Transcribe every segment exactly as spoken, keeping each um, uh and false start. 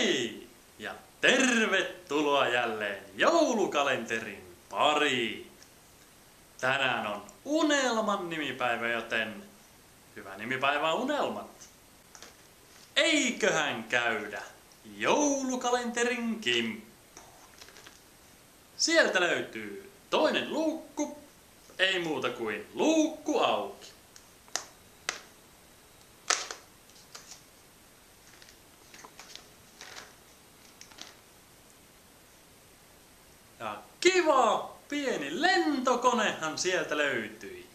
Hei ja tervetuloa jälleen joulukalenterin pariin. Tänään on unelman nimipäivä, joten hyvää nimipäivää unelmat. Eiköhän käydä joulukalenterin kimppuun. Sieltä löytyy toinen luukku, ei muuta kuin luukku auki. Ja kiva pieni lentokonehan sieltä löytyi.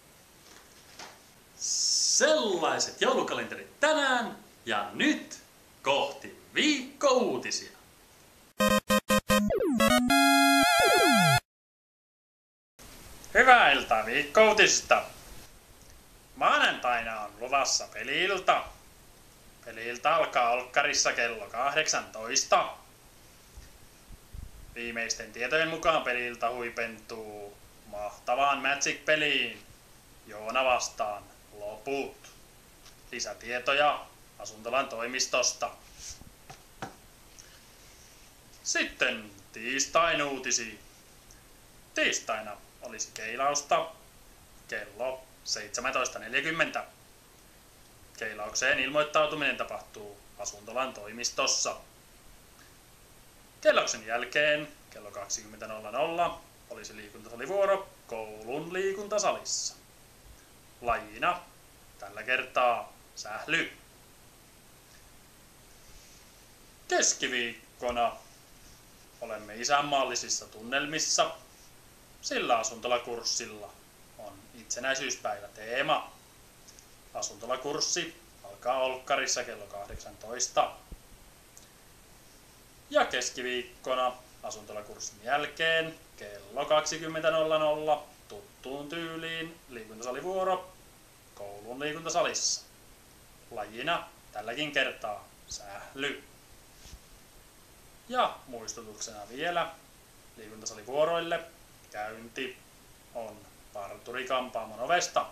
Sellaiset joulukalenterit tänään ja nyt kohti viikkouutisia. Hyvää iltaa viikkouutisista. Maanantaina on luvassa peli-ilta. Peli-ilta alkaa olkkarissa kello kahdeksantoista. Viimeisten tietojen mukaan peli-ilta huipentuu mahtavaan Magic-peliin. Joona vastaan loput. Lisätietoja Asuntolan toimistosta. Sitten tiistain uutisiin. Tiistaina olisi keilausta kello seitsemäntoista neljäkymmentä. Keilaukseen ilmoittautuminen tapahtuu Asuntolan toimistossa. Keilauksen jälkeen kello kaksikymmentä nolla nolla olisi liikuntasalivuoro koulun liikuntasalissa. Lajina tällä kertaa sähly. Keskiviikkona olemme isänmaallisissa tunnelmissa, sillä asuntolakurssilla on itsenäisyyspäivä teema. Asuntolakurssi alkaa olkkarissa kello kahdeksantoista. Ja keskiviikkona asuntolakurssin jälkeen kello kaksikymmentä nolla nolla tuttuun tyyliin liikuntasalivuoro koulun liikuntasalissa. Lajina tälläkin kertaa sähly. Ja muistutuksena vielä liikuntasalivuoroille käynti on parturi-kampaamon ovesta.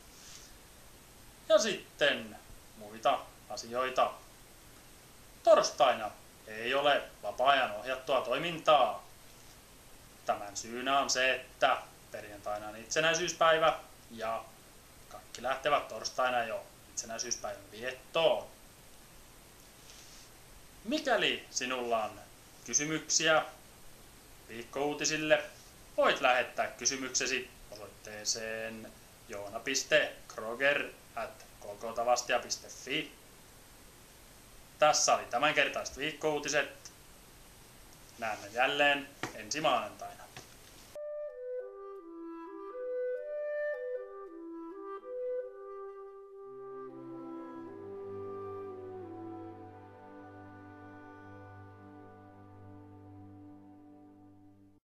Ja sitten muita asioita. Torstaina ei ole vapaa-ajan ohjattua toimintaa. Tämän syynä on se, että perjantaina on itsenäisyyspäivä ja kaikki lähtevät torstaina jo itsenäisyyspäivän viettoon. Mikäli sinulla on kysymyksiä viikkouutisille, voit lähettää kysymyksesi osoitteeseen joona piste kroger ät kokotavastia piste fi. Tässä oli tämänkertaiset viikkouutiset. Näemme jälleen ensi maanantaina.